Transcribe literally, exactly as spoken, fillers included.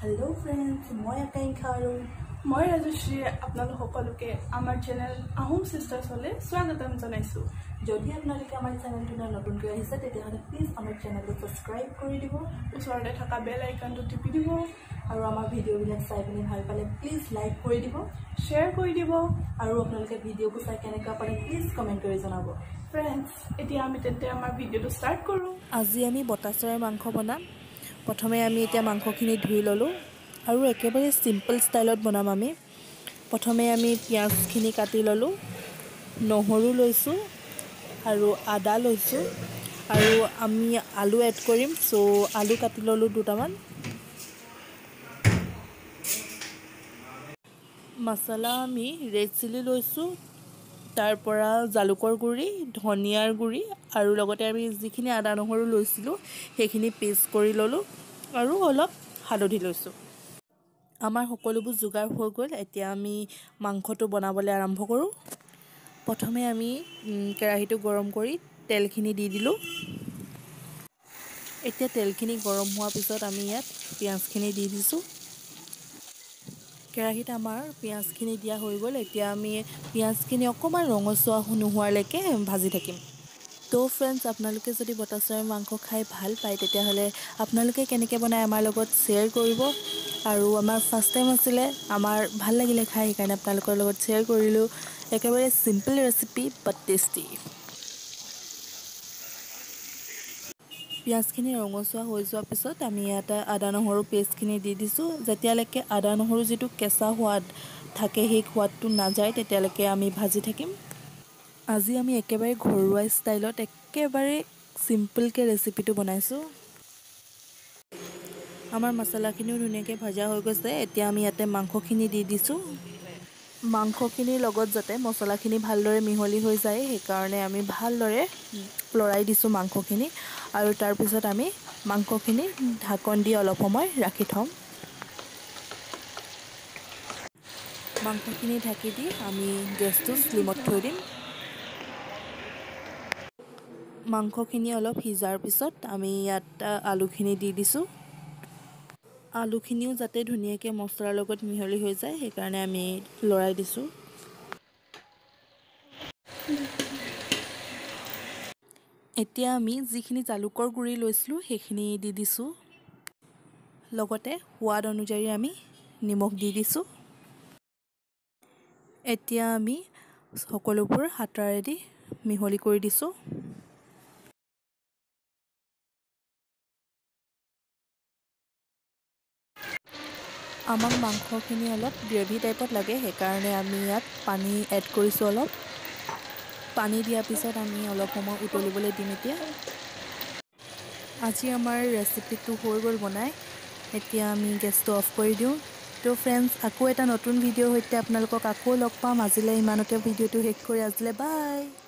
Hello friends, মই আকাংক্ষা আৰু মই ৰাজশ্ৰী আপোনালোক সকলোকে আমাৰ চেনেল আহোম সিস্টাৰ্স হলে স্বাগতম জনাইছো। যদি আপোনালোকে আমাৰ চেনেলটো নতুনকৈ আহিছে তেতিয়াহলে প্লিজ আমাৰ চেনেলটো সাবস্ক্ৰাইব কৰি দিব, ওচৰতে থকা বেল আইকনটো টিপি দিব আৰু আমাৰ ভিডিঅ'বিলাক চাই পিনি ভাল পালে প্লিজ লাইক কৰি দিব, শ্বেয়াৰ কৰি দিব আৰু আপোনালোকে ভিডিঅ'টো চাই কেনেকুৱা পালে প্লিজ কমেন্ট কৰি জনাব। ফ্ৰেণ্ডছ, এতিয়া আমি তেন্তে আমাৰ ভিডিঅ'টো ষ্টাৰ্ট কৰো। আজি আমি বটা চৰাইৰ মাংস বনাম। প্ৰথমে আমি এতিয়া মাংসখিনি ধুই ললো আৰু একেবাৰে সিম্পল ষ্টাইলত বনাম আমি। প্ৰথমে আমি পিয়াজখিনি কাটি ললো, নহৰু লৈছো আৰু আদা লৈছো আৰু আমি আলু এড কৰিম, সো আলু কাটি ললো দুটামান। মছলা আমি ৰেড চিলি লৈছো, তাৰ পৰা জালুকৰ গুড়ি, ধনিয়াৰ গুড়ি আৰু লগতে আমি যিখিনি আদা নহৰু লৈছিলো সেইখিনি পেষ্ট কৰি ললো আৰু অলপ হালধি লৈছো। আমাৰ সকলোবোৰ যোগাৰ হৈ গ'ল। এতিয়া আমি মাংসটো বনাবলৈ আৰম্ভ কৰো। প্ৰথমে আমি কেৰাহীটো গৰম কৰি তেলখিনি দি দিলো। এতিয়া তেলখিনি গৰম হোৱাৰ পিছত আমি ইয়াত পিয়াজখিনি দি দিছো। কেৰাহীত আমাৰ পিয়াজখিনি দিয়া হৈ গ'ল। এতিয়া আমি পিয়াজখিনি অকমান ৰঙচুৱা নোহোৱালৈকে ভাজি থাকিম। তো ফ্ৰেণ্ডছ, আপোনালোকে যদি বটা চৰাইৰ মাংস খাই ভাল পায় তেতিয়াহ'লে আপোনালোকে কেনেকৈ বনায় আমাৰ লগত শ্বেয়াৰ কৰিব। আৰু আমাৰ ফাৰ্ষ্ট টাইম আছিলে, আমাৰ ভাল লাগিলে খাই, সেইকাৰণে আপোনালোকৰ লগত শ্বেয়াৰ কৰিলোঁ। একেবাৰে চিম্পল ৰেচিপি বাট টেষ্টি। পিঁয়াজখিনি ৰঙচুৱা হৈ যোৱাৰ পিছত আমি ইয়াতে আদা নহৰু পেষ্টখিনি দি দিছোঁ। যেতিয়ালৈকে আদা নহৰু যিটো কেঁচা সোৱাদ থাকে সেই সোৱাদটো নাযায় তেতিয়ালৈকে আমি ভাজি থাকিম। আজি আমি একেবাৰে ঘৰুৱা ষ্টাইলত একেবাৰে চিম্পলকৈ ৰেচিপিটো বনাইছোঁ। আমাৰ মছলাখিনিও ধুনীয়াকৈ ভজা হৈ গৈছে। এতিয়া আমি ইয়াতে মাংসখিনি দি দিছোঁ। মাংসখিনিৰ লগত যাতে মছলাখিনি ভালদৰে মিহলি হৈ যায় সেইকাৰণে আমি ভালদৰে লৰাই দিছোঁ মাংসখিনি, আৰু তাৰপিছত আমি মাংসখিনি ঢাকন দি অলপ সময় ৰাখি থ'ম। মাংসখিনি ঢাকি দি আমি গেছটো স্লিমত থৈ দিম। মাংসখিনি অলপ সিজাৰ পিছত আমি ইয়াত আলুখিনি দি দিছোঁ। আলুখিনিও যাতে ধুনীয়াকৈ মছলাৰ লগত মিহলি হৈ যায় সেইকাৰণে আমি লৰাই দিছোঁ। এতিয়া আমি যিখিনি জালুকৰ গুড়ি লৈছিলোঁ সেইখিনি দি দিছোঁ। লগতে সোৱাদ অনুযায়ী আমি নিমখ দি দিছোঁ। এতিয়া আমি সকলোবোৰ হাতাৰেদি মিহলি কৰি দিছোঁ। আমাক মাংসখিনি অলপ গ্ৰেভি টাইপত লাগে, সেইকাৰণে আমি ইয়াত পানী এড কৰিছোঁ অলপ। পানী দিয়াৰ পিছত আমি অলপ সময় উতলিবলৈ দিম। এতিয়া আজি আমাৰ ৰেচিপিটো হৈ গ'ল বনাই। এতিয়া আমি গেছটো অফ কৰি দিওঁ। তো ফ্ৰেণ্ডছ, আকৌ এটা নতুন ভিডিঅ'ৰ সৈতে আপোনালোকক আকৌ লগ পাম। আজিলৈ ইমানতে ভিডিঅ'টো শেষ কৰি আজিলৈ বাই।